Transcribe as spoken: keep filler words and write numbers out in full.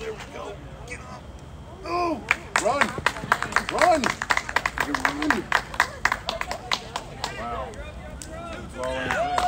There we go. Get up. Oh! Run! Run! You run! Wow. That's all I